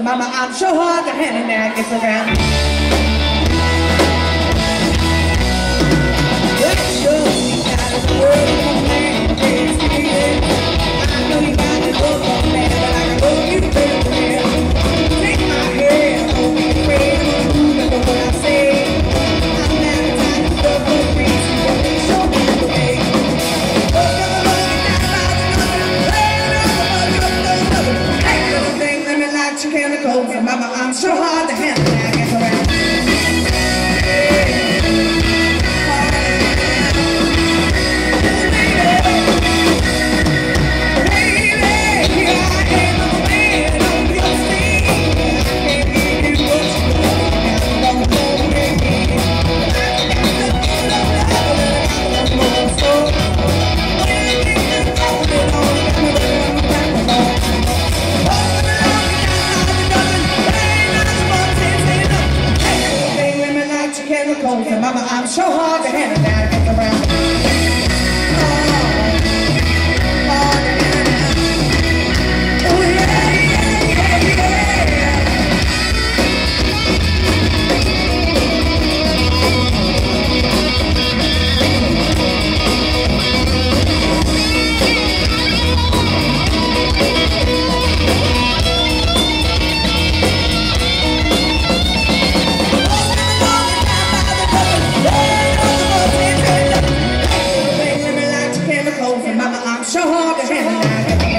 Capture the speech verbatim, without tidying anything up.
Mama, I'm sure hard to handle that gets around. Well, sure, you got a word from a man, it's needed. I know you got to go from there, but I can go you better there. Take my hand, don't be afraid, remember what I say. I'm not the type of stuff for reason, but they show me the way. Chemicals, and mama, I'm so hard to handle when I get around. And mama, I'm so hard to handle now to get around. Oh, hard to handle now. Oh yeah, yeah, yeah, yeah. Mama, I'm so hard to handle now.